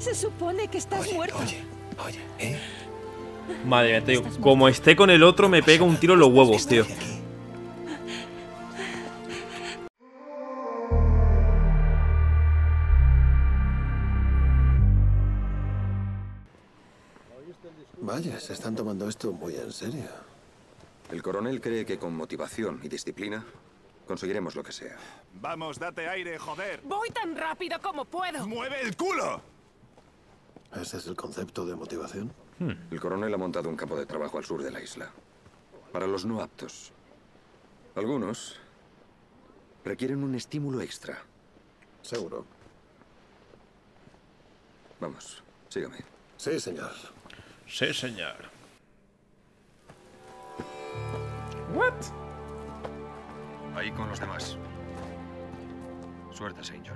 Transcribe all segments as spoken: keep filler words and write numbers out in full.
Se supone que estás oye, muerto. Oye, oye, ¿eh? Madre mía, te digo, como esté con el otro me pega un tiro en los huevos, tío. Vaya, se están tomando esto muy en serio. El coronel cree que con motivación y disciplina conseguiremos lo que sea. Vamos, date aire, joder. Voy tan rápido como puedo. ¡Mueve el culo! ¿Ese es el concepto de motivación? El coronel ha montado un campo de trabajo al sur de la isla. Para los no aptos. Algunos requieren un estímulo extra. Seguro. Vamos, sígame. Sí, señor. Sí, señor. What? Ahí con los demás. Suerte, Saint John.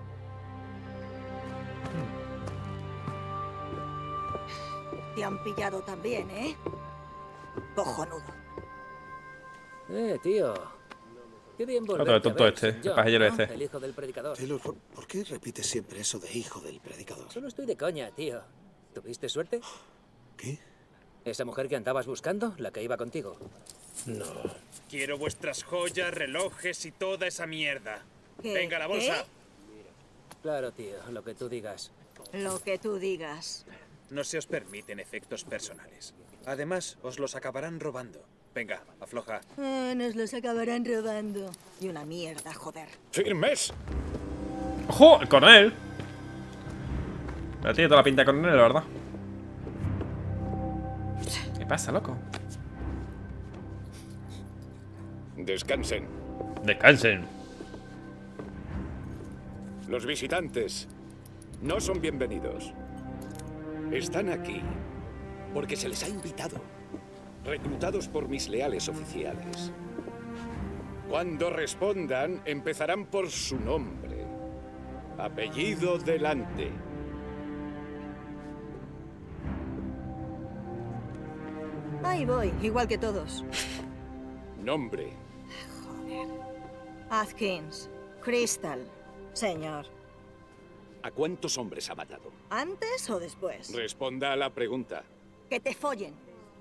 Te han pillado también, ¿eh? Cojonudo. Eh, tío. Qué bien volver. Otro tonto este, el pajillero este. El hijo del predicador. Taylor, ¿por, ¿por qué repites siempre eso de hijo del predicador? Solo estoy de coña, tío. ¿Tuviste suerte? ¿Qué? ¿Esa mujer que andabas buscando? La que iba contigo. No. Quiero vuestras joyas, relojes y toda esa mierda. ¿Qué? Venga, la bolsa. ¿Eh? Claro, tío, lo que tú digas. Lo que tú digas. No se os permiten efectos personales. Además, os los acabarán robando. Venga, afloja. Ah, nos los acabarán robando. Y una mierda, joder. ¡Firmes! ¡Ojo! ¡El coronel! Pero tiene toda la pinta de coronel, la verdad. ¿Qué pasa, loco? Descansen. Descansen. Los visitantes no son bienvenidos. Están aquí porque se les ha invitado. Reclutados por mis leales oficiales. Cuando respondan, empezarán por su nombre. Apellido delante. Ahí voy, igual que todos. Nombre. Atkins. Crystal. Señor. ¿A cuántos hombres ha matado? ¿Antes o después? Responda a la pregunta. Que te follen.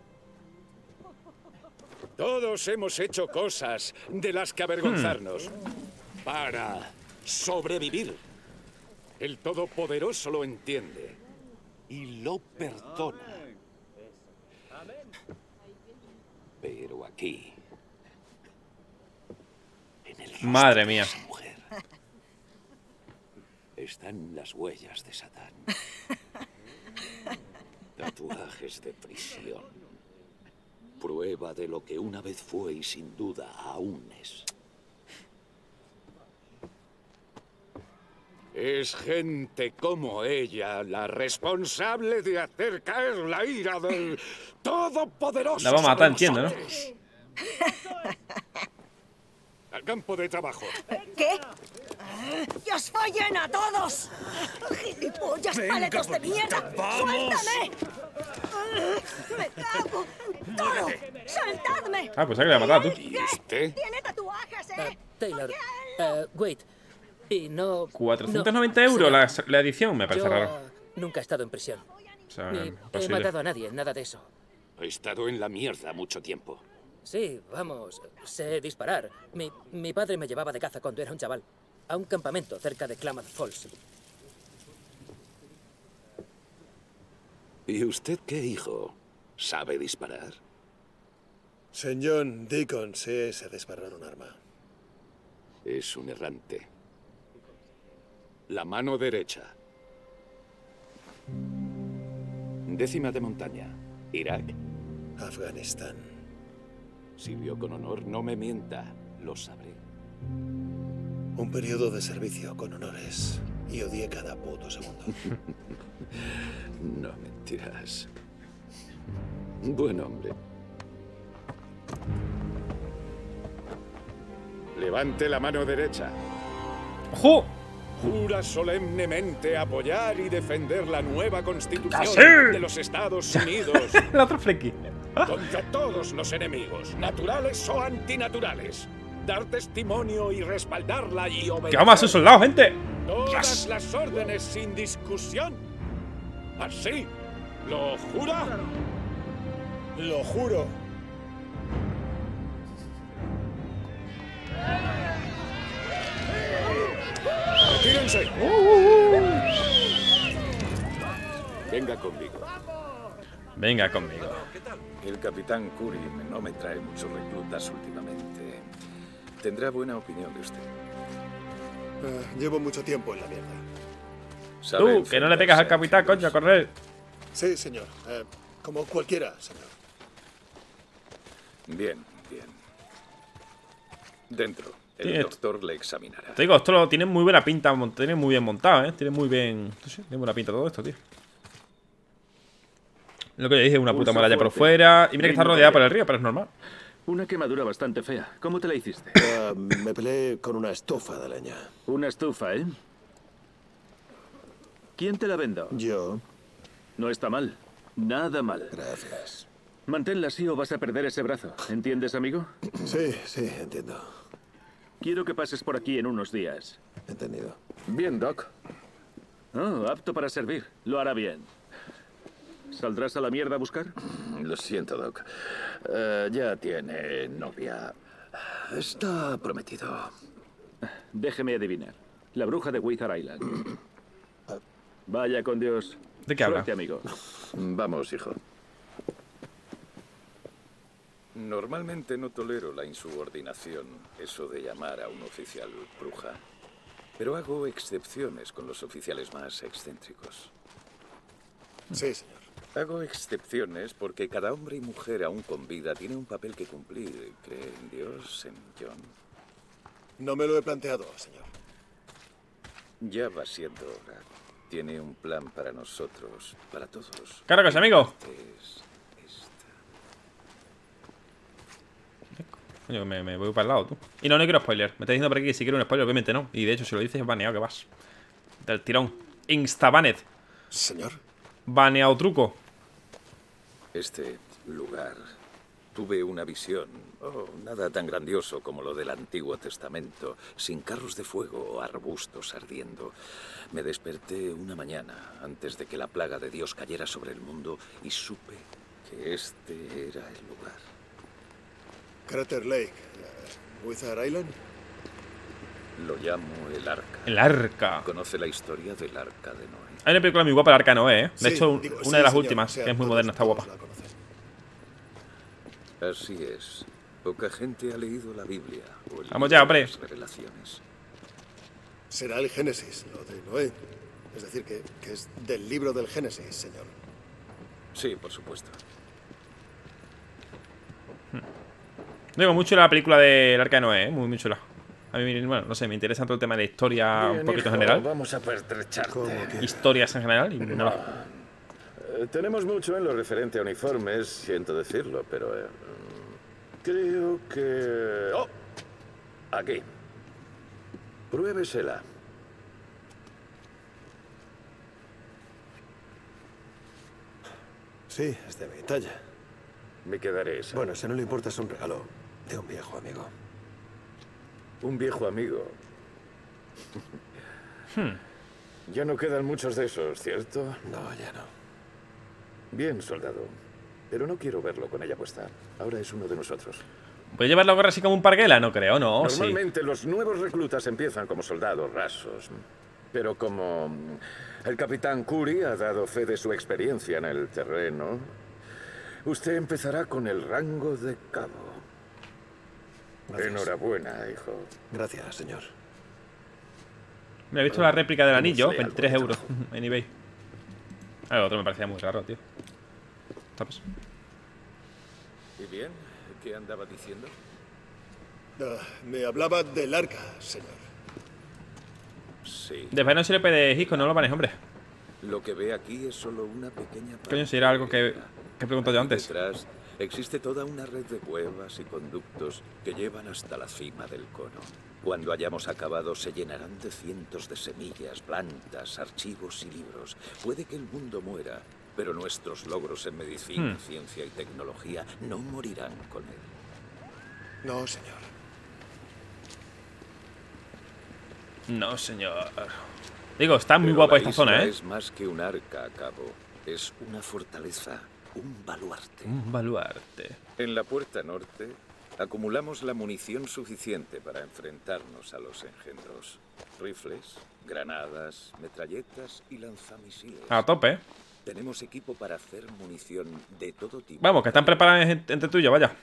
Todos hemos hecho cosas de las que avergonzarnos para sobrevivir. El Todopoderoso lo entiende y lo perdona. Pero aquí, en el rostro Madre mía. de esa mujer, están las huellas de Satán. Tatuajes de prisión. Prueba de lo que una vez fue y sin duda aún es. Es gente como ella la responsable de hacer caer la ira del Todopoderoso. La va a matar, sobre entiendo, ¿no? nosotros. Al campo de trabajo. ¿Qué? ¡Que os follen a todos! ¡Gilipollas, paletos de mierda! ¡Suéltame! ¡Me cago en todo! ¡Soltadme! Ah, pues hay que le ha matado tú. ¿Y usted? Tiene tatuajes, Eh, ¿eh? Taylor. Eh, wait. Y no... cuatrocientos noventa no, euros sí. la, la edición, me parece Yo, raro. eh, nunca he estado en prisión. O sea, Ni he imposible. matado a nadie, nada de eso. He estado en la mierda mucho tiempo. Sí, vamos, sé disparar. Mi, mi padre me llevaba de caza cuando era un chaval. A un campamento cerca de Klamath Falls. ¿Y usted qué, hijo? ¿Sabe disparar? Señor Deacon, sí, se disparar un arma. Es un errante. La mano derecha. Décima de montaña. Irak. Afganistán. Sirvió con honor, no me mienta. Lo sabré. Un periodo de servicio con honores. Y odié cada puto segundo. No mentirás. Buen hombre. Levante la mano derecha. ¡Ojo! Jura solemnemente apoyar y defender la nueva Constitución ¡Así! de los Estados Unidos La otra flequi. contra todos los enemigos, naturales o antinaturales. Dar testimonio y respaldarla y obedecer ¡Que vamos a ser soldados, gente! todas Yes. las órdenes sin discusión. ¿Así? ¿Lo jura? Lo juro. ¡Retírense! Venga conmigo. Venga conmigo. El capitán Curry no me trae muchos reclutas últimamente. Tendrá buena opinión de usted. Eh, llevo mucho tiempo en la mierda. Tú, que no le pegas al capitán, coño, a correr. Sí, señor. Eh, como cualquiera, señor. Bien, bien. Dentro. El Tiene- doctor le examinará. Te digo, esto lo tiene muy buena pinta, mon- tiene muy bien montado, ¿eh? Tiene muy bien... No sé, tiene buena pinta todo esto, tío. Lo que ya dije, una puta Pulso muralla por fuerte. fuera. Y mira que está Ritmo rodeada por el también. río, pero es normal. Una quemadura bastante fea. ¿Cómo te la hiciste? Eh, me peleé con una estufa de leña. Una estufa, ¿eh? ¿Quién te la vendó? Yo. No está mal. Nada mal. Gracias. Manténla así o vas a perder ese brazo. ¿Entiendes, amigo? Sí, sí, entiendo. Quiero que pases por aquí en unos días. Entendido. Bien, Doc. Oh, apto para servir. Lo hará bien. ¿Saldrás a la mierda a buscar? Lo siento, Doc. Eh, ya tiene novia. Está prometido. Déjeme adivinar. La bruja de Wizard Island. Vaya con Dios. ¿De qué habla? Suerte, amigo. Vamos, hijo. Normalmente no tolero la insubordinación, eso de llamar a un oficial bruja. Pero hago excepciones con los oficiales más excéntricos. Sí, señor. Hago excepciones porque cada hombre y mujer aún con vida tiene un papel que cumplir. ¿Cree en Dios, en John? No me lo he planteado, señor. Ya va siendo hora. Tiene un plan para nosotros, para todos. Claro que sí, amigo. Es Coño, me, me voy para el lado, tú. Y no, no quiero spoiler. Me está diciendo por aquí que si quiero un spoiler, obviamente no. Y de hecho, si lo dices, es baneado, que vas. Del tirón. Instabanet. Señor. Baneado truco. Este lugar. Tuve una visión. Oh, nada tan grandioso como lo del Antiguo Testamento, sin carros de fuego o arbustos ardiendo. Me desperté una mañana antes de que la plaga de Dios cayera sobre el mundo y supe que este era el lugar. Crater Lake. eh, Wizard Island. Lo llamo el Arca. El arca. ¿Conoce la historia del Arca de Noé? Hay una película muy guapa, el arca Noé, ¿eh? De Sí, hecho, digo, una sí, de las señor. últimas, O sea, que es muy todos- moderna, está todos guapa. la conocen. Así es. Poca gente ha leído la Biblia o el Vamos libro ya, de hombre. las Revelaciones. Será el Génesis, lo de Noé. Es decir, que, que es del libro del Génesis, señor. Sí, por supuesto. Digo, muy chula la película del arca de Noé, ¿eh? Muy, muy chula. A mí, bueno, no sé, me interesa todo el tema de historia un poquito en general. Vamos a pertrecharte. Historias en general y no la- Eh, tenemos mucho en lo referente a uniformes, siento decirlo, pero eh, creo que... ¡Oh! Aquí. Pruébesela. Sí, es de mi talla. Me quedaré esa. Bueno, si no le importa, es un regalo de un viejo amigo. Un viejo amigo. Hmm. Ya no quedan muchos de esos, ¿cierto? No, ya no. Bien, soldado. Pero no quiero verlo con ella puesta. Ahora es uno de nosotros. ¿Puede llevar la gorra así como un parguela? No creo, no, sí. Normalmente los nuevos reclutas empiezan como soldados rasos. Pero como el capitán Curry ha dado fe de su experiencia en el terreno, usted empezará con el rango de cabo. Gracias. Enhorabuena, hijo. Gracias, señor. Me he visto la réplica del anillo, Démosle algo veintitrés de euros trabajo. en eBay. Ah, el otro me parecía muy raro, tío. ¿Sabes? ¿Y bien? ¿Qué andaba diciendo? Ah, me hablaba del arca, señor. Sí. Después no se le puede Hisco, no lo panes, hombre. Lo que ve aquí es solo una pequeña parte. Coño, si era algo que, que he preguntado yo Aquí antes. Detrás existe toda una red de cuevas y conductos que llevan hasta la cima del cono. Cuando hayamos acabado, se llenarán de cientos de semillas, plantas, archivos y libros. Puede que el mundo muera, pero nuestros logros en medicina, Hmm. ciencia y tecnología no morirán con él. No, señor. No, señor. Digo, está muy Pero guapa la esta isla zona, ¿eh? Es más que un arca a cabo. Es una fortaleza, un baluarte. Un baluarte. En la puerta norte acumulamos la munición suficiente para enfrentarnos a los engendros. Rifles, granadas, metralletas y lanzamisiles. A tope. Tenemos equipo para hacer munición de todo tipo. Vamos, que están preparados entre tú y yo, vaya.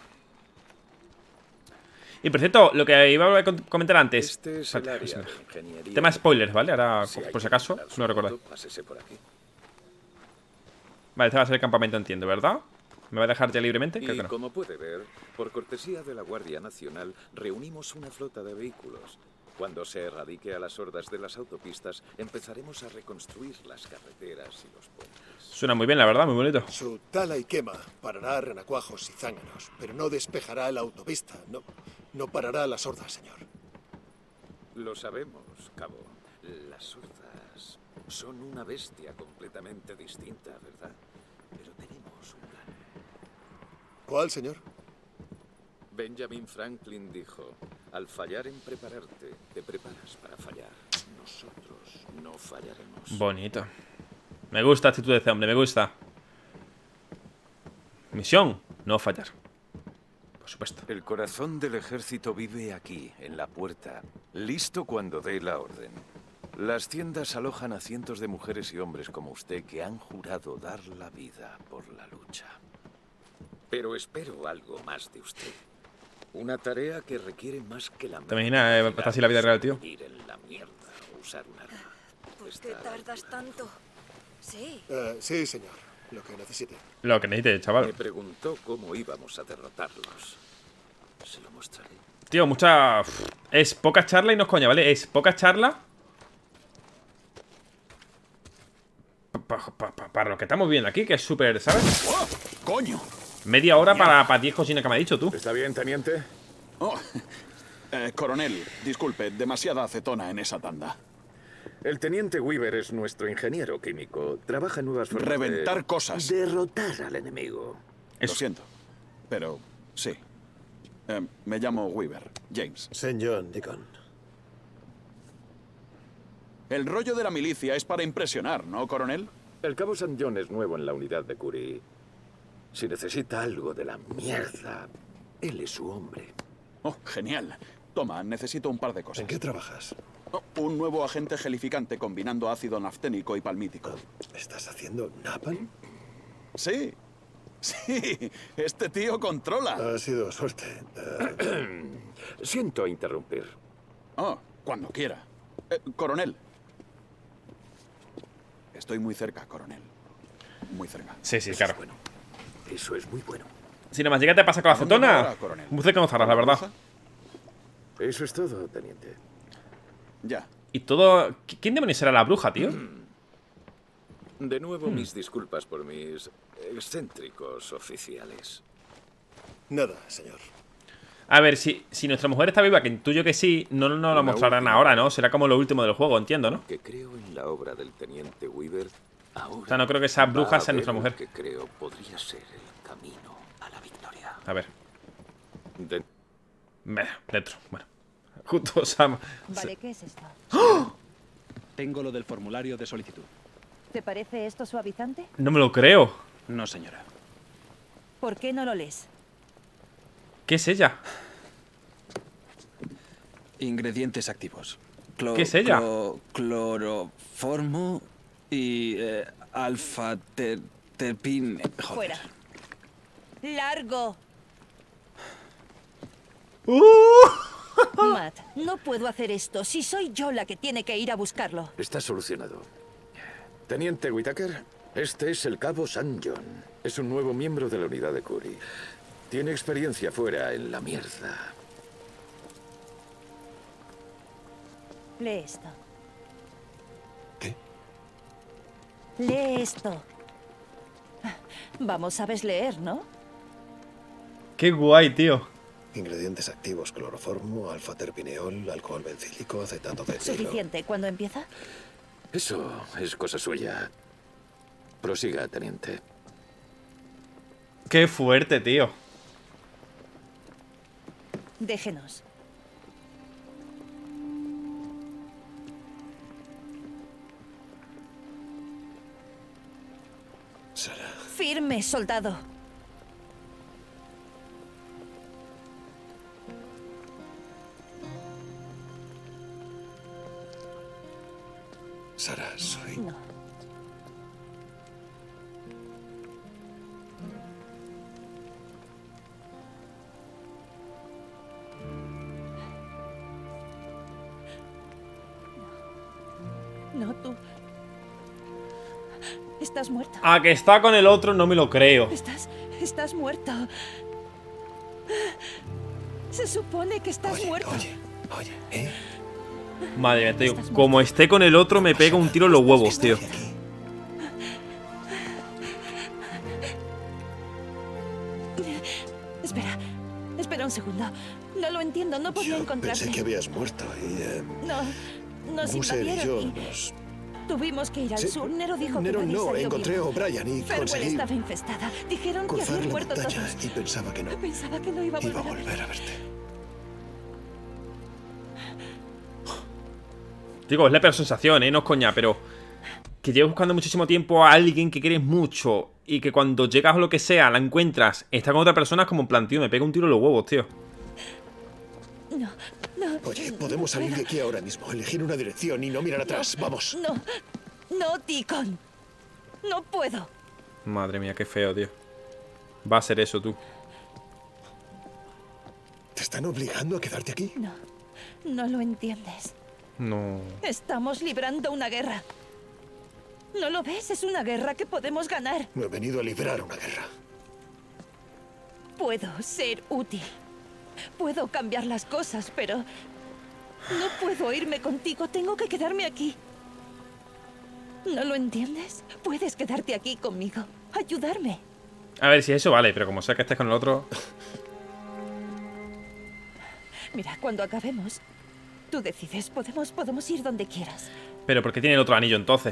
Y por cierto, lo que iba a comentar antes. Este es el área de ingeniería. Tema spoilers, ¿vale? Ahora, Si por si acaso, hay que no recuerdo. auto, pásese por aquí. Vale, este va a ser el campamento, entiendo, ¿verdad? ¿Me va a dejar ya libremente? Creo Y que no. como puede ver, por cortesía de la Guardia Nacional, reunimos una flota de vehículos. Cuando se erradique a las hordas de las autopistas, empezaremos a reconstruir las carreteras y los puentes. Suena muy bien, la verdad, muy bonito. Su tala y quema parará renacuajos y zánganos, pero no despejará la autopista. No, no parará las hordas, señor. Lo sabemos, Cabo. Las hordas son una bestia completamente distinta, ¿verdad? Pero tenemos un plan. ¿Cuál, señor? Benjamin Franklin dijo, al fallar en prepararte, te preparas para fallar. Nosotros no fallaremos. Bonito. Me gusta la actitud de este hombre, me gusta. Misión, no fallar. Por supuesto. El corazón del ejército vive aquí, en la puerta, listo cuando dé la orden. Las tiendas alojan a cientos de mujeres y hombres como usted que han jurado dar la vida por la lucha. Pero espero algo más de usted. Una tarea que requiere más que la... ¿Te imaginas eh, estar así la vida real, tío? Ir en la mierda o usar un arma. ¿Por qué tardas tanto? Sí. Uh, sí, señor. Lo que necesite. Lo que necesite, chaval. Me preguntó cómo íbamos a derrotarlos. Se lo mostraré. Tío, mucha... Es poca charla y no es coña, ¿vale? Es poca charla. Pa, pa, pa, para lo que estamos viendo aquí, que es súper, ¿sabes? ¡Oh, coño! Media hora para, para diez cocinas que me ha dicho tú. ¿Está bien, teniente? Oh, eh, coronel, disculpe, demasiada acetona en esa tanda. El teniente Weaver es nuestro ingeniero químico. Trabaja en nuevas formas Reventar de... cosas. Derrotar al enemigo. Lo siento, pero sí. Eh, me llamo Weaver, James. Señor Deacon. El rollo de la milicia es para impresionar, ¿no, coronel? El cabo San John es nuevo en la unidad de Curie. Si necesita algo de la mierda, él es su hombre. Oh, genial. Toma, necesito un par de cosas. ¿En qué trabajas? Oh, un nuevo agente gelificante combinando ácido nafténico y palmítico. ¿Estás haciendo napalm? Sí. Sí, este tío controla. Ha sido suerte. Uh... Siento interrumpir. Oh, cuando quiera. Eh, coronel. Estoy muy cerca, coronel. Muy cerca. Sí, sí, Eso claro. Es bueno. Eso es muy bueno. Si nomás llega te pasa con la ¿A dónde va acetona. ahora, coronel? Muy cerca no estarás, la verdad. Eso es todo, teniente. Ya. Y todo... ¿Quién demonios era la bruja, tío? De nuevo, mis disculpas por mis excéntricos oficiales. Nada, señor. A ver, si, si nuestra mujer está viva, que intuyo que sí, no nos lo mostrarán ahora, ¿no? Será como lo último del juego, entiendo, ¿no? Que creo en la obra del teniente Weaver. Ahora O sea, no creo que esa bruja va a sea nuestra ver mujer. lo que creo podría ser el camino a la victoria. A ver. De... Bueno, dentro. Bueno. Justo Sam. Vale, ¿qué es esto? Tengo lo del formulario de solicitud. ¿Te parece esto suavizante? No me lo creo. No, señora. ¿Por qué no lo lees? ¿Qué es ella? Ingredientes activos. Clo ¿Qué es ella? clo cloroformo y eh, alfa ter terpine. Joder. Fuera. ¡Largo! Uh. Matt, no puedo hacer esto. Si soy yo la que tiene que ir a buscarlo. Está solucionado. Teniente Whitaker, este es el cabo San John. Es un nuevo miembro de la unidad de Curie. Tiene experiencia fuera en la mierda. Lee esto. ¿Qué? Lee esto. Vamos, sabes leer, ¿no? Qué guay, tío. Ingredientes activos: cloroformo, alfa-terpineol, alcohol bencílico, acetato de etilo. Suficiente. ¿Cuándo empieza? Eso es cosa suya. Prosiga, teniente. Qué fuerte, tío. Déjenos. Sara. Firme, soldado. Sara, soy... No. No, tú... Estás muerto. A que está con el otro, no me lo creo. Estás... Estás muerto. Se supone que estás oye, muerto. Oye, oye, ¿eh? Madre mía, te digo, como esté con el otro, me pega un tiro en los huevos, tío. Espera, espera un segundo. No lo entiendo, no podía Yo encontrarte. pensé que habías muerto y... Eh, No, nos Boozer y yo invadieron y nos... tuvimos que ir al Sí, sur. Nero dijo Nero que nadie no, salió encontré vivo. a O'Brien y Farewell conseguí estaba infestada. Dijeron que cruzar habían la muerto montaña todos. y pensaba que no. Pensaba que no iba a volver, Iba a volver a verte. Digo, es la peor sensación, ¿eh? No es coña, pero... Que lleves buscando muchísimo tiempo a alguien que quieres mucho y que cuando llegas o lo que sea, la encuentras, está con otra persona, es como en plan, tío, me pega un tiro en los huevos, tío. No, no. Oye, podemos salir de aquí ahora mismo, elegir una dirección y no mirar atrás. Vamos. No, no, Deacon. No puedo. Madre mía, qué feo, tío. Va a ser eso, tú. ¿Te están obligando a quedarte aquí? No, no lo entiendes. No. Estamos librando una guerra. ¿No lo ves? Es una guerra que podemos ganar. No he venido a librar una guerra. Puedo ser útil. Puedo cambiar las cosas, pero... No puedo irme contigo. Tengo que quedarme aquí. ¿No lo entiendes? Puedes quedarte aquí conmigo. Ayudarme. A ver, si eso vale, pero como sea que estés con el otro... Mira, cuando acabemos, tú decides. Podemos, podemos ir donde quieras. Pero ¿por qué tiene el otro anillo entonces?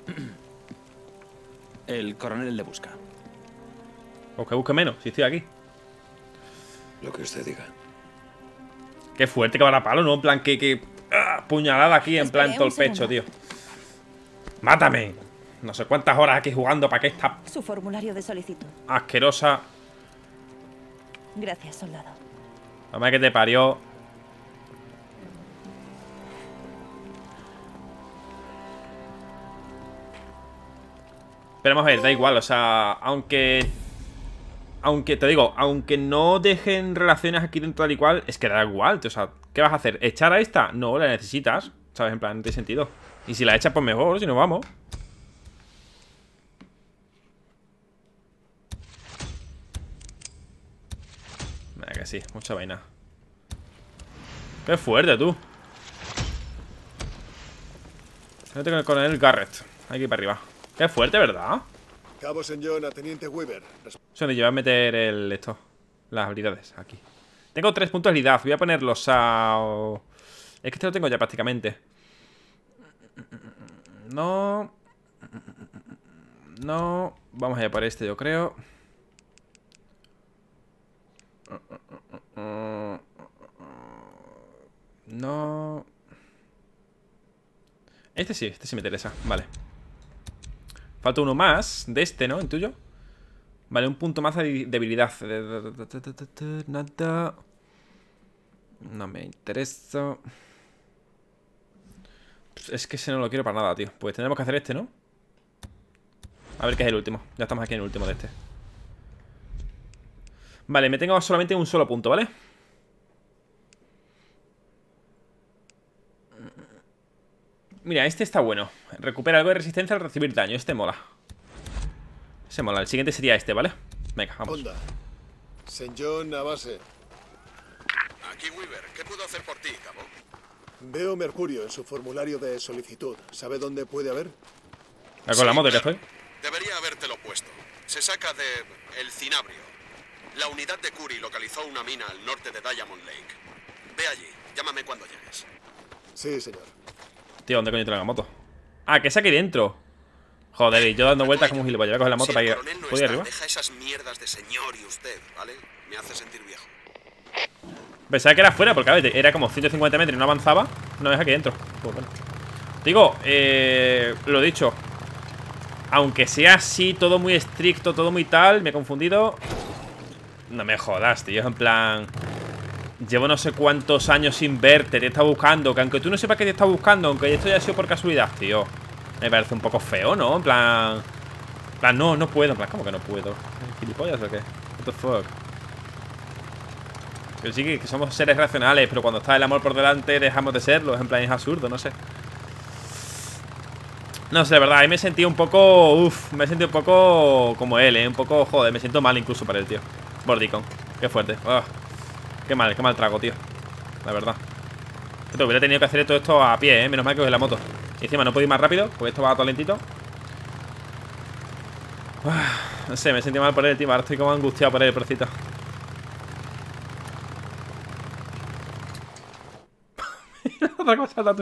El coronel le busca. O que busque menos, si estoy aquí. Lo que usted diga. Qué fuerte que va la palo, ¿no? En plan, que... que ¡ah! Puñalada aquí, en Espera plan, todo un el pecho, segundo. tío. ¡Mátame! No sé cuántas horas aquí jugando para que esta Su formulario de solicitud. asquerosa... Gracias, soldado. Mamá que te parió. Pero vamos a ver, da igual, o sea, aunque... Aunque, te digo, aunque no dejen relaciones aquí dentro tal y cual, es que da igual, tío, o sea, ¿qué vas a hacer? ¿Echar a esta? No, la necesitas, ¿sabes? En plan, no tiene sentido. Y si la echas, pues mejor, si no vamos. Venga, que sí, mucha vaina. Qué fuerte, tú. Vete con el coronel Garrett. Aquí para arriba. Qué fuerte, ¿verdad? Cabo Saint John a Teniente Weaver. Eso donde lleva a meter el esto. Las habilidades, aquí. Tengo tres puntos de habilidad. Voy a ponerlos a... Es que este lo tengo ya prácticamente. No. No. Vamos a ir por este, yo creo. No. Este sí, este sí me interesa. Vale. Falta uno más de este, ¿no? ¿El tuyo? Vale, un punto más de debilidad. Nada. No me interesa. Es que ese no lo quiero para nada, tío. Pues tendremos que hacer este, ¿no? A ver qué es el último. Ya estamos aquí en el último de este. Vale, me tengo solamente un solo punto, ¿vale? Mira, este está bueno. Recupera algo de resistencia al recibir daño. Este mola. Ese mola. El siguiente sería este, ¿vale? Venga, vamos. Onda. Saint John a base. Aquí, Weaver. ¿Qué puedo hacer por ti, cabo? Veo mercurio en su formulario de solicitud. ¿Sabe dónde puede haber? ¿A con la moto que estoy? Debería habértelo puesto. Se saca de... el cinabrio. La unidad de Curie localizó una mina al norte de Diamond Lake. Ve allí. Llámame cuando llegues. Sí, señor. Tío, ¿dónde coño tengo la moto? Ah, que es aquí dentro. Joder, y yo dando vueltas como un gilipollas. Voy a coger la moto Si para el ir. coronel no ¿Puedo ir está, arriba? deja esas mierdas de señor y usted, ¿vale? Me hace sentir viejo. Pensaba que era fuera, porque a ver, era como ciento cincuenta metros y no avanzaba. No, es aquí dentro. Pues bueno. Digo, eh, lo dicho. Aunque sea así, todo muy estricto, todo muy tal. Me he confundido. No me jodas, tío. En plan, llevo no sé cuántos años sin verte. Te he estado buscando. Que aunque tú no sepas que te he estado buscando, aunque esto haya sido por casualidad, tío, me parece un poco feo, ¿no? En plan, en plan, no, no puedo. En plan, ¿cómo que no puedo? ¿Gilipollas o qué? What the fuck. Que sí, que somos seres racionales, pero cuando está el amor por delante dejamos de serlo. En plan, es absurdo, no sé. No sé, de verdad, ahí me sentí un poco... Uff, me sentí un poco como él, ¿eh? Un poco, joder, me siento mal incluso para el tío. Bordicon, qué fuerte. Oh, qué mal, qué mal trago, tío. La verdad. Esto, hubiera tenido que hacer todo esto a pie, ¿eh? Menos mal que voy la moto. Y encima no puedo ir más rápido, porque esto va todo lentito. Uf, no sé, me sentí mal por él, tío. Ahora estoy como angustiado por él, porcito. Otra cosa, Tatu.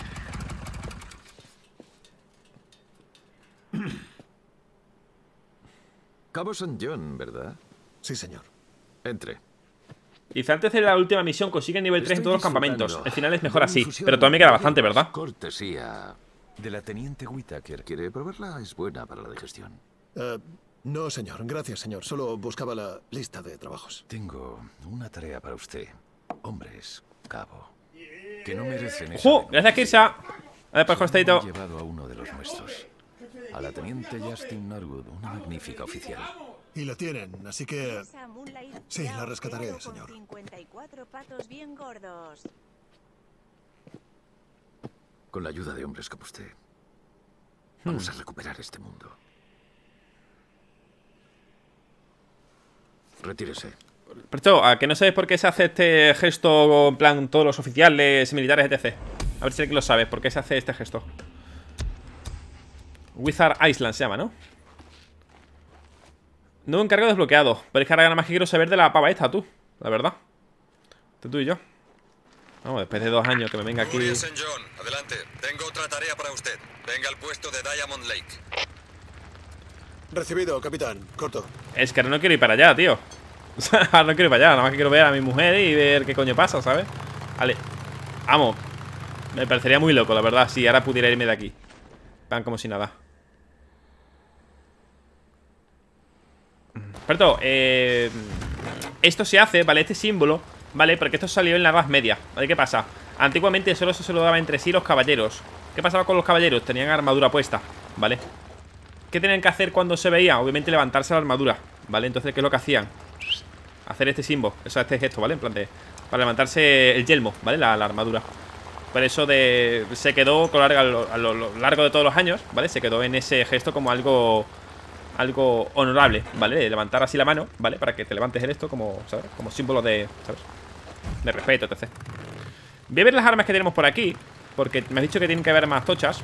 Cabo San John, ¿verdad? Sí, señor. Entre. Quizá antes de la última misión consigue el nivel tres en todos los campamentos. El final es mejor así, pero todavía me queda bastante, ¿verdad? Cortesía de la teniente Whittaker. ¿Quiere probarla? Es buena para la digestión. Uh, no, señor. Gracias, señor. Solo buscaba la lista de trabajos. Tengo una tarea para usted. Hombres, cabo, que no merecen eso. ¡Ojo! Gracias, Kirsa. A ver, pues, costadito. He llevado a uno de los nuestros. A la teniente Justin Norwood, una magnífica oficial. Y la tienen, así que... Sí, la rescataré, señor. Con la ayuda de hombres como usted, vamos a recuperar este mundo. Retírese. Pero, ¿a que no sabes por qué se hace este gesto en plan todos los oficiales, militares, etcétera? A ver si lo sabes, por qué se hace este gesto. Wizard Island se llama, ¿no? Nuevo encargo desbloqueado. Pero es que ahora nada más que quiero saber de la pava esta, tú. La verdad. Tú, tú y yo. Vamos, después de dos años que me venga aquí. Saint John, adelante. Tengo otra tarea para usted. Venga al puesto de Diamond Lake. Recibido, capitán. Corto. Es que ahora no quiero ir para allá, tío. O sea, ahora no quiero ir para allá. Nada más que quiero ver a mi mujer y ver qué coño pasa, ¿sabes? Vale. Vamos. Me parecería muy loco, la verdad, si ahora pudiera irme de aquí. Van como si nada. Perdón, eh, esto se hace, ¿vale? Este símbolo, ¿vale? Porque esto salió en la Edad Media, ¿vale? ¿Qué pasa? Antiguamente solo se lo daba entre sí los caballeros. ¿Qué pasaba con los caballeros? Tenían armadura puesta, ¿vale? ¿Qué tenían que hacer cuando se veía? Obviamente levantarse la armadura, ¿vale? Entonces, ¿qué es lo que hacían? Hacer este símbolo, o sea, este gesto, ¿vale? En plan de... Para levantarse el yelmo, ¿vale? La, la armadura. Por eso de... Se quedó a lo, a lo largo de todos los años, ¿vale? Se quedó en ese gesto como algo... Algo honorable, ¿vale? De levantar así la mano, ¿vale? Para que te levantes en esto como, ¿sabes? Como símbolo de, ¿sabes? De respeto, etcétera. Voy a ver las armas que tenemos por aquí, porque me has dicho que tienen que haber más tochas.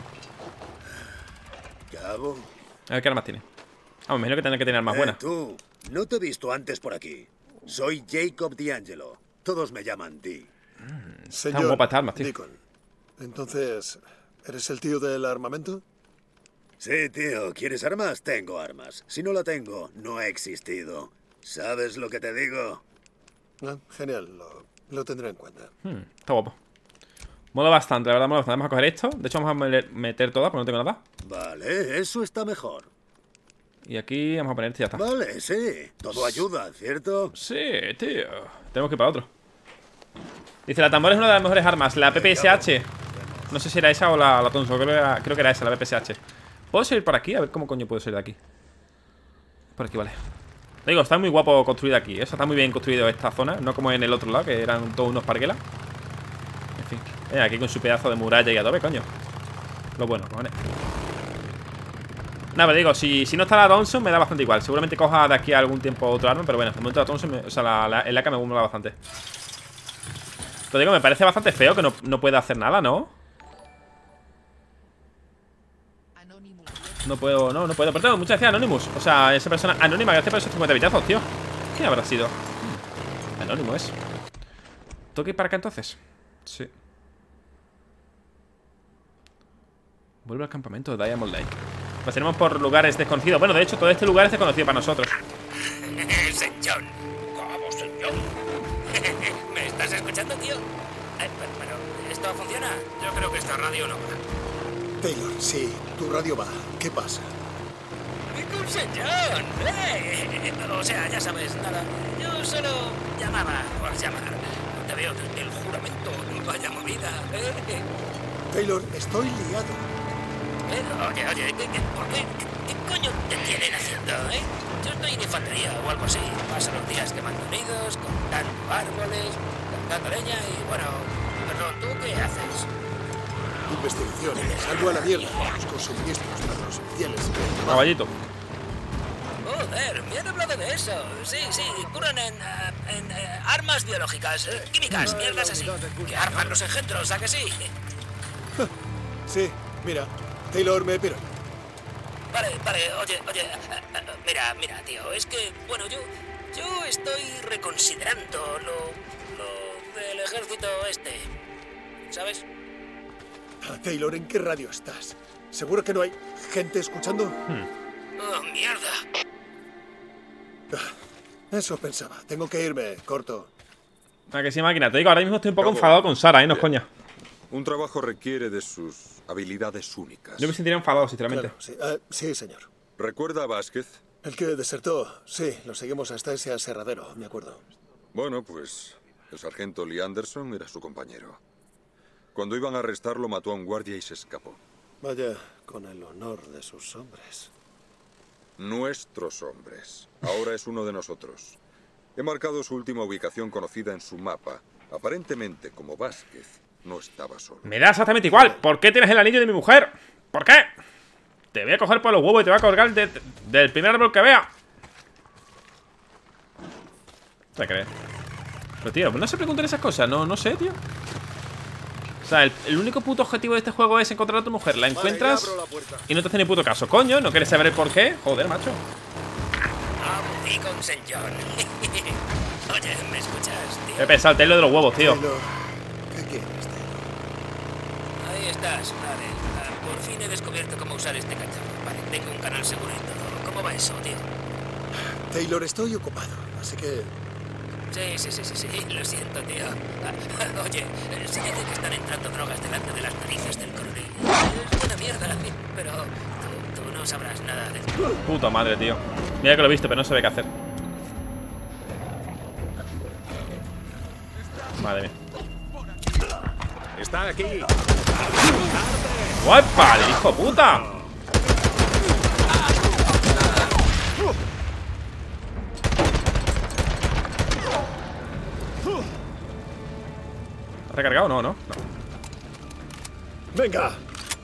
Cabo. A ver qué armas tiene. Ah, me imagino que tendrán que tener armas eh, buenas. Tú, no te he visto antes por aquí. Soy Jacob D'Angelo. Todos me llaman D. Mm, Señor guapa esta arma, tío. Deacon. Entonces, ¿eres el tío del armamento? Sí, tío. ¿Quieres armas? Tengo armas. Si no la tengo, no he existido. ¿Sabes lo que te digo? Ah, genial. Lo, lo tendré en cuenta. Hmm, está guapo. Mola bastante, la verdad, mola bastante. Vamos a coger esto. De hecho, vamos a meter todas, porque no tengo nada. Vale, eso está mejor. Y aquí vamos a poner este y ya está. Vale, sí. Todo ayuda, ¿cierto? Sí, tío. Tenemos que ir para otro. Dice, la tambora es una de las mejores armas. La P P S H. No sé si era esa o la, la Thompson. Creo que, era, creo que era esa, la P P S H. ¿Puedo salir por aquí? A ver cómo coño puedo salir de aquí. Por aquí, vale. Digo, está muy guapo construido aquí, ¿eh? Está muy bien construido esta zona. No como en el otro lado, que eran todos unos parguelas. En fin. Eh, aquí con su pedazo de muralla y adobe, coño. Lo bueno, ¿vale? Nada, pero digo, si, si no está la Thompson me da bastante igual. Seguramente coja de aquí a algún tiempo otro arma. Pero bueno, de momento la Thompson, me, o sea, la, la, el A K me mola bastante. Pero digo, me parece bastante feo que no, no pueda hacer nada, ¿no? No puedo, no, no puedo. Pero tengo muchas veces Anonymous. O sea, esa persona anónima, gracias por esos cincuenta bitazos, tío. ¿Quién habrá sido? Anónimo es. ¿Tengo que ir para acá entonces? Sí. Vuelve al campamento de Diamond Lake. Pasaremos por lugares desconocidos. Bueno, de hecho, todo este lugar es desconocido para nosotros. Saint John. ¿Cómo, Saint John? ¿Me estás escuchando, tío? Eh, pero, pero, ¿esto funciona? Yo creo que esta radio no va. Taylor, sí, tu radio va. ¿Qué pasa? Señor, eh, o sea, ya sabes, nada. Yo solo llamaba por llamar. No te veo desde el juramento. Vaya movida, ¿eh? Taylor, estoy liado. Eh, Oye, oye, ¿qué, qué, ¿por qué? ¿Qué, qué coño te tienen haciendo, eh? Yo estoy en infantería o algo así. Paso los días quemando nidos, cortando árboles, cortando leña y bueno... Perdón, ¿tú qué haces? Investigación. Salgo a la mierda. Busco suministros para los oficiales. Caballito. Joder, me han hablado de eso. Sí, sí, curan en, uh, en uh, armas biológicas, uh, químicas, mierdas así. Que arman los engendros, ¿a que sí? Sí, mira. Taylor, me piro. Vale, vale, oye, oye, uh, uh, mira, mira, tío, es que, bueno, yo, yo estoy reconsiderando lo, lo del ejército este, ¿sabes? Ah, Taylor, ¿en qué radio estás? ¿Seguro que no hay gente escuchando? Hmm. ¡Oh, mierda! Ah, eso pensaba. Tengo que irme, corto. Ah, que sí, máquina. Te digo, ahora mismo estoy un poco enfadado con Sara, ¿eh? No es coña. Un trabajo requiere de sus habilidades únicas. Yo me sentiría enfadado, sinceramente. Claro, sí. Uh, sí, señor. ¿Recuerda a Vázquez? El que desertó. Sí, lo seguimos hasta ese aserradero, me acuerdo. Bueno, pues el sargento Lee Anderson era su compañero. Cuando iban a arrestarlo, mató a un guardia y se escapó. Vaya, con el honor de sus hombres. Nuestros hombres. Ahora es uno de nosotros. He marcado su última ubicación conocida en su mapa. Aparentemente, como Vázquez, no estaba solo. Me da exactamente igual. ¿Por qué tienes el anillo de mi mujer? ¿Por qué? Te voy a coger por los huevos y te voy a colgar de, de, del primer árbol que vea. ¿Te crees? Pero tío, no se pregunten esas cosas. No, no sé, tío. O sea, el, el único puto objetivo de este juego es encontrar a tu mujer. La encuentras y no te hace ni puto caso. Coño, ¿no quieres saber el por qué? Joder, macho. Abrí con señor. Oye, ¿me escuchas, tío? He pensado el telo de los huevos, tío. ¿Qué quieres, Taylor? Ahí estás, vale. Ah, por fin he descubierto cómo usar este cacharro. Vale, tengo un canal seguro y todo. ¿Cómo va eso, tío? Taylor, estoy ocupado, así que... Sí, sí, sí, sí, sí, lo siento, tío. Ah, oye, se dice que están entrando drogas delante de las narices del coronel. Es buena mierda, pero tú, tú no sabrás nada de esto. Puta madre, tío. Mira que lo he visto, pero no sabe qué hacer. Madre mía. Está aquí. ¡Guapa! ¡El hijo puta! ¿Ha recargado? No, no, no. ¡Venga!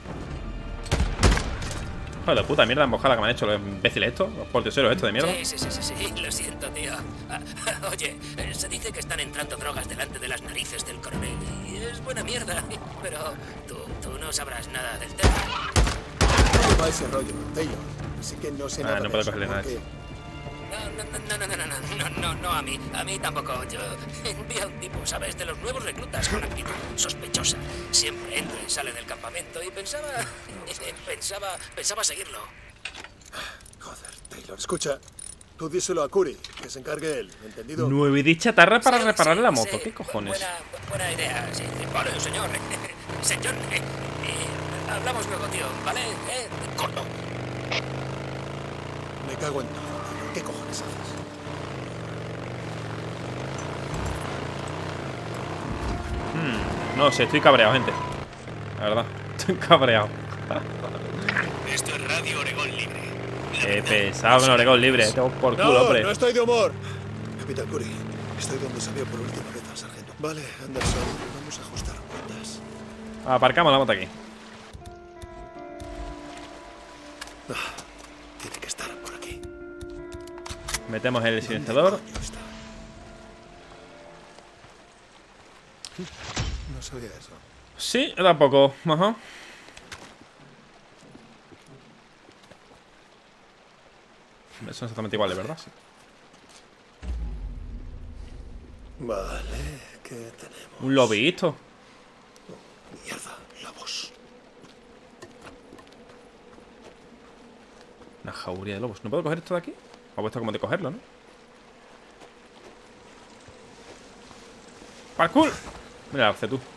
Joder, puta mierda emboscada que me han hecho los imbéciles estos, los porteseros estos de mierda. Sí, sí, sí, sí, sí, lo siento, tío. Ah, oye, se dice que están entrando drogas delante de las narices del coronel. Y es buena mierda, pero tú, tú no sabrás nada del tema. ¿Cómo va ese rollo, Taylor? Así que no sé Ah, nada no de puedo eso, cogerle nada. porque- No, no, no, no, no, no, no, no, no, a mí, a mí tampoco. Yo envié a un tipo, ¿sabes? De los nuevos reclutas con actitud sospechosa. Siempre entra y sale del campamento y pensaba, pensaba, pensaba seguirlo. Joder, Taylor, escucha. Tú díselo a Curry, que se encargue él, ¿entendido? Nueve de chatarra para Sí, repararle la sí, moto. sí, ¿Qué cojones? Buena, buena idea, sí. Vale, señor. Señor, eh, eh, hablamos luego, tío, ¿vale? Eh, corto. Me cago en todo. ¿Qué cojones haces? Hmm, no sé, estoy cabreado, gente. La verdad, estoy cabreado. Esto es Radio Oregón Libre. Qué pesado con Oregón libre. Tengo por culo, No, hombre. no estoy de humor. Capitán Curry, estoy donde se vio por última vez al sargento. Vale, Anderson, vamos a ajustar cuentas. Aparcamos la moto aquí. Ah, tiene que estar por aquí. Metemos el silenciador. No sabía eso. Sí, yo tampoco. Ajá. Son exactamente iguales, ¿verdad? Sí. Vale, ¿qué tenemos? Un lobito. Mierda, lobos. Una jauría de lobos. ¿No puedo coger esto de aquí? Me ha puesto como de cogerlo, ¿no? ¡Parkour! Mira, hace tú.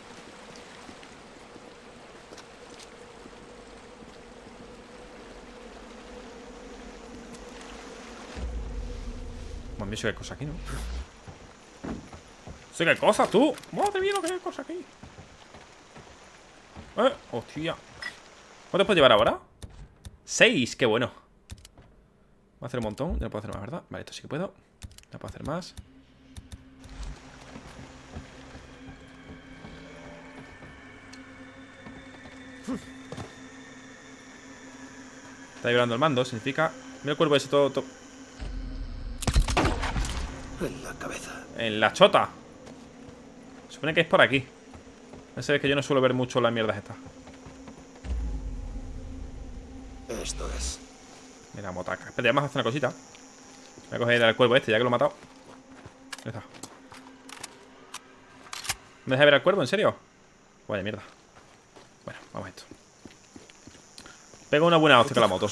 Madre mía, sí que hay cosas aquí, ¿no? Sí que hay cosas, tú. Madre mía, lo que hay cosas aquí. Eh, hostia. ¿Cuánto puedo llevar ahora? Seis, qué bueno. Voy a hacer un montón. Ya no puedo hacer más, ¿verdad? Vale, esto sí que puedo. Ya puedo hacer más. Está vibrando el mando, significa... Mira el cuerpo ese todo, todo... En la cabeza. En la chota. Se supone que es por aquí. Ese es que yo no suelo ver mucho las mierdas estas. Esto es. Mira, motaca. Espera, vamos a hacer una cosita. Voy a coger al cuervo este, ya que lo he matado. Ahí está. ¿Me deja ver al cuervo? ¿En serio? Vaya mierda. Bueno, vamos a esto. Pego una buena hostia con la moto.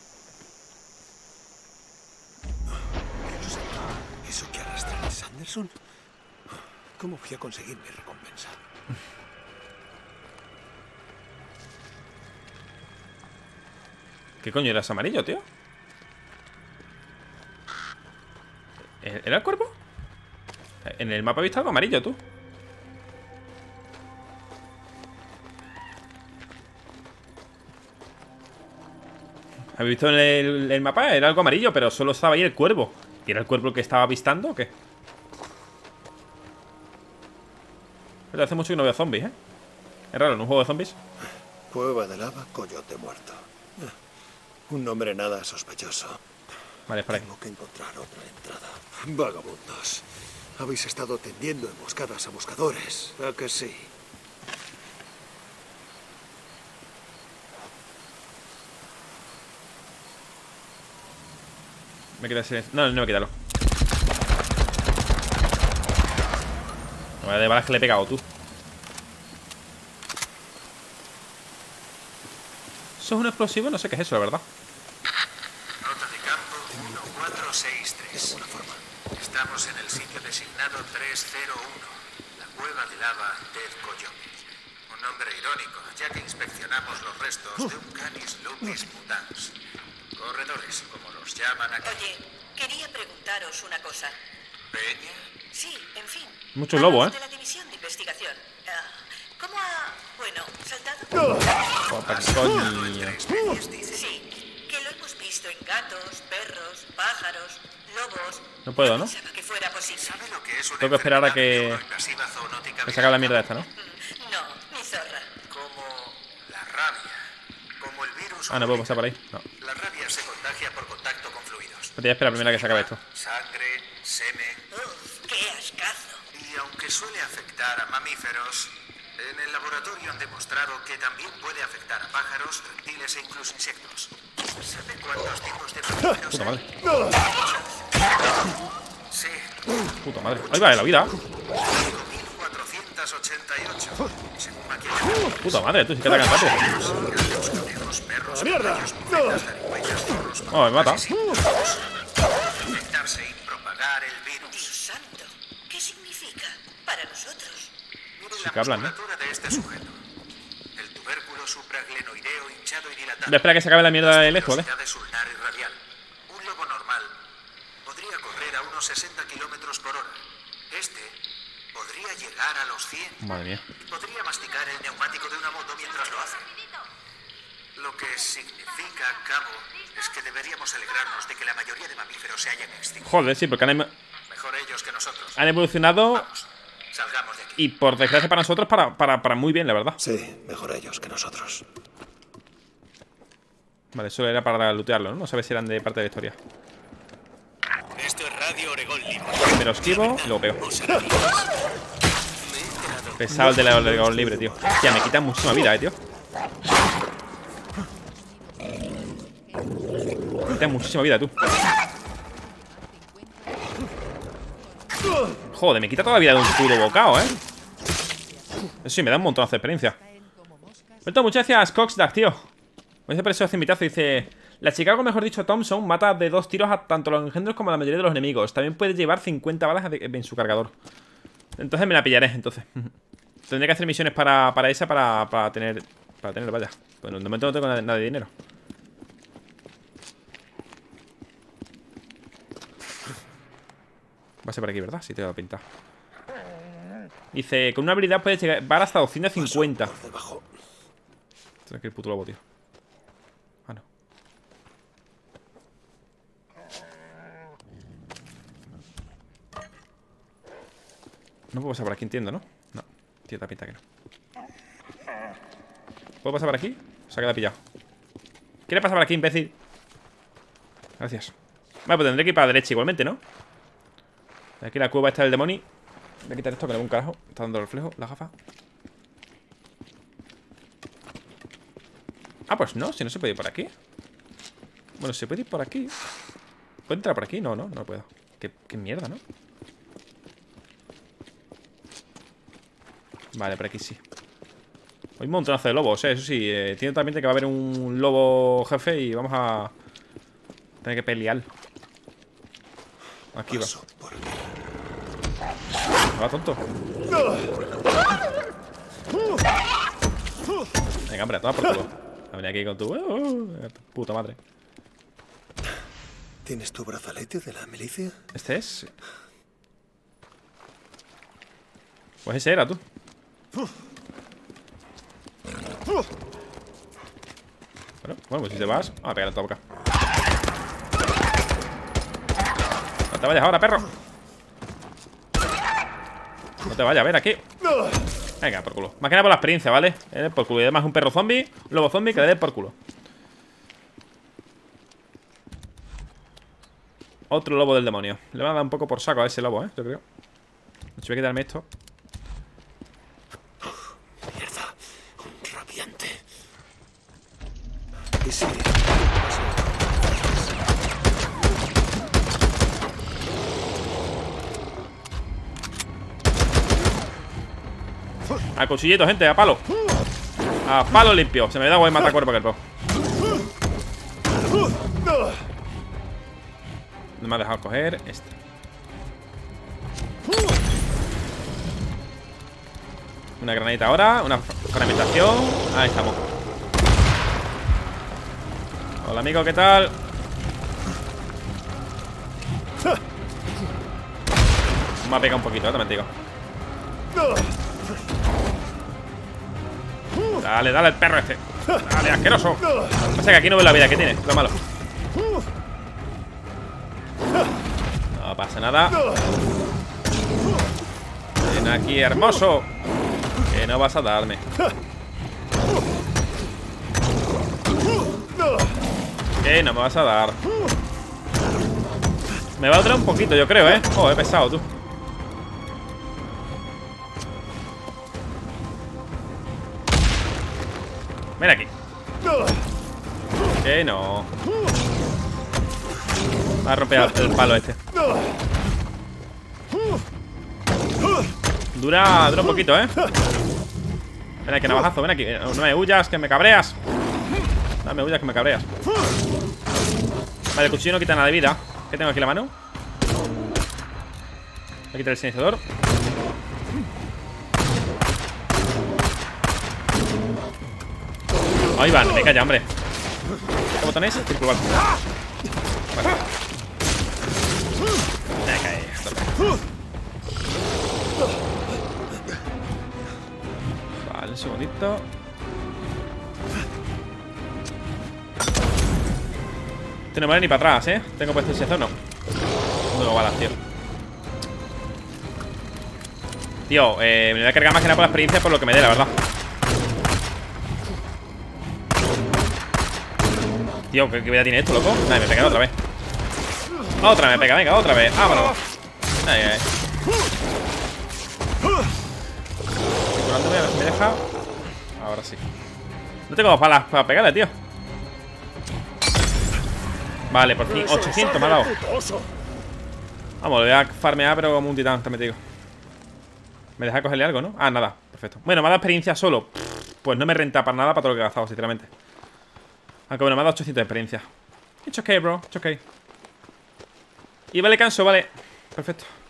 ¿Eso que arrastra el Sanderson? ¿Cómo voy a conseguir mi recompensa? ¿Qué coño era ese amarillo, tío? ¿Era el cuerpo? En el mapa he visto algo amarillo, tú. ¿Habéis visto en el, el mapa? Era algo amarillo, pero solo estaba ahí el cuervo. ¿Y era el cuervo el que estaba avistando o qué? Pero hace mucho que no veo zombies, ¿eh? Es raro, en un juego de zombies. Cueva de lava, coyote muerto. Un nombre nada sospechoso. Vale, para ahí. Tengo que encontrar otra entrada. Vagabundos. Habéis estado tendiendo emboscadas a buscadores. ¿A que sí? Me queda silencio. No, no me quitarlo. No, de balas que le he pegado, tú. ¿Eso es un explosivo? No sé qué es eso, la verdad. Nota de campo uno cuatro seis tres. Estamos en el sitio designado tres cero uno. La cueva de lava del Coyote. Un nombre irónico, ya que inspeccionamos los restos de un Canis lupus mutans. Corredores, como los llaman aquí. Oye, quería preguntaros una cosa. ¿Peña? Sí, en fin. Mucho lobo, ¿eh? De la división de investigación. Uh, ¿Cómo ha, bueno, saltado? Sí, que lo hemos visto en gatos, perros, pájaros, lobos. No puedo, ¿no? Pensaba que fuera posible. ¿Sabe lo que es una Tengo que esperar a que... invasiva zoonótica Que saca la mierda esta, ¿no? No, ni zorra. Como la rabia. Como el virus. Ah, no puedo pasar por ahí. No. La rabia se contagia por contacto con fluidos. Voy a esperar primero a que se acabe esto. Sangre, semen. Uf, qué ascazo. Y aunque suele afectar a mamíferos, en el laboratorio han demostrado que también puede afectar a pájaros, reptiles e incluso insectos. ¿Sabe cuántos tipos de mamíferos Puta madre. Sí. Puta madre. Ahí va, la vida. cinco mil cuatrocientos ochenta y ocho. Según Maquiavelo. Puta madre, tú sí que te hagas rápido. Los conejos, perros, ¡Mierda! caballos, muletas, zarigüeyas, zorros, Oh, me mata. infectarse y propagar el virus. Dios santo, ¿qué significa para nosotros? Mire Sí la que hablan, ¿eh? musculatura de este sujeto. El tubérculo supraglenoideo hinchado y dilatado. Voy a esperar a que se acabe la mierda de lejos, ¿vale? Velocidades ulnar y radial. Un lobo normal podría correr a unos sesenta kilómetros por hora. Este podría llegar a los cien. Madre mía. Podría masticar el neumático de una moto mientras lo hace. Lo que significa, cabo, es que deberíamos alegrarnos de que la mayoría de mamíferos se hayan extinguido. Joder, sí, porque han, em- Mejor ellos que nosotros. han evolucionado. Vamos, salgamos de aquí. Y por desgracia para nosotros, para, para, para muy bien, la verdad. Sí, mejor ellos que nosotros. Vale, eso era para lootearlo, ¿no? No sabes si eran de parte de la historia. Esto es Radio Oregón Libre. Primero esquivo y luego pego. Pesado el de la Oregón Libre, tío. Hostia, me quita muchísima vida, eh, tío. Me quita muchísima vida, tú. Joder, me quita toda la vida de un puto bocado, eh. Eso sí, me da un montón de experiencia. Perfecto, muchas gracias, Coxdack, tío. Voy a hacer precio de invitazo. Dice: la Chicago, mejor dicho, Thompson, mata de dos tiros a tanto los engendros como a la mayoría de los enemigos. También puede llevar cincuenta balas en su cargador. Entonces me la pillaré, entonces. Tendré que hacer misiones para, para esa, para, para tener... Para tener, vaya. Bueno, de momento no tengo nada, nada de dinero. Va a ser por aquí, ¿verdad? Sí, te lo he pintado. Dice, con una habilidad puedes llegar hasta doscientos cincuenta. Esto es que el puto lobo, tío. Ah, no. No puedo pasar por aquí, entiendo, ¿no? No, tío, te pinta que no. ¿Puedo pasar por aquí? Se ha quedado pillado. ¿Quiere pasar por aquí, imbécil? Gracias. Vale, pues tendré que ir para la derecha igualmente, ¿no? Aquí la cueva está del demonio. Voy a quitar esto que no veo un carajo. Está dando reflejo, la gafa. Ah, pues no, si no se puede ir por aquí. Bueno, se puede ir por aquí. ¿Puedo entrar por aquí? No, no, no puedo. Qué, qué mierda, ¿no? Vale, por aquí sí. Hay un montonazo de lobos, eh, eso sí. Eh, tiene también que va a haber un lobo jefe y vamos a tener que pelear. Aquí va. Va, tonto. Venga, hombre, toma por culo. A venir aquí con tu... Uh, puta madre. ¿Tienes tu brazalete de la milicia? ¿Este es? Pues ese era, tú. Bueno, bueno, pues si te vas... Vamos a pegar en tu boca. No te vayas ahora, perro. No te vayas, a ver, aquí. Venga, por culo. Más que nada por la experiencia, ¿vale? Eh, por culo. Y además un perro zombie, un lobo zombie que le dé por culo. Otro lobo del demonio. Le van a dar un poco por saco a ese lobo, ¿eh? Yo creo. Si voy a quitarme esto. Mierda. Un rabiante. ¿Y si... A cuchillito, gente, a palo. A palo limpio. Se me da guay matar cuerpo que el po. No me ha dejado coger este. Una granadita ahora. Una fragmentación. Ahí estamos. Hola, amigo, ¿qué tal? Me ha pegado un poquito, ¿eh? También te digo. Dale, dale al perro este. Dale, asqueroso. Pasa que aquí no veo la vida que tiene, lo malo. No pasa nada. Ven aquí, hermoso. Que no vas a darme. Que no me vas a dar. Me va a durar un poquito, yo creo, ¿eh? Oh, he pesado, tú. Ven aquí. Que no. Va a romper el palo este. Dura, dura un poquito, ¿eh? Ven aquí, navajazo, ven aquí. No me huyas, que me cabreas. No me huyas, que me cabreas. Vale, el cuchillo no quita nada de vida. ¿Qué tengo aquí en la mano? Voy a quitar el silenciador. Ahí van, me calla, hombre. ¿Qué botón es? Circular. Vale. Me cae. Vale, un segundito. Este no vale ni para atrás, ¿eh? Tengo puesto el sensor, no. No lo balas, tío. Tío, eh, me voy a cargar más que nada por la experiencia, por lo que me dé, la verdad. Tío, ¿qué, qué vida tiene esto, loco? Ay, me pega otra vez. Otra me pega, venga, otra vez. Vámonos. Ay, ay. Curándome, a ver si me deja. Ahora sí. No tengo balas para pegarle, tío. Vale, por fin. ochocientos me ha dado. Vamos, lo voy a farmear, pero como un titán, también te digo. ¿Me deja cogerle algo, no? Ah, nada. Perfecto. Bueno, me ha dado experiencia solo. Pues no me renta para nada para todo lo que he gastado, sinceramente. Aunque bueno, me ha dado ochocientos de experiencia. It's okay, bro. It's okay. Y vale, canso, vale. Perfecto.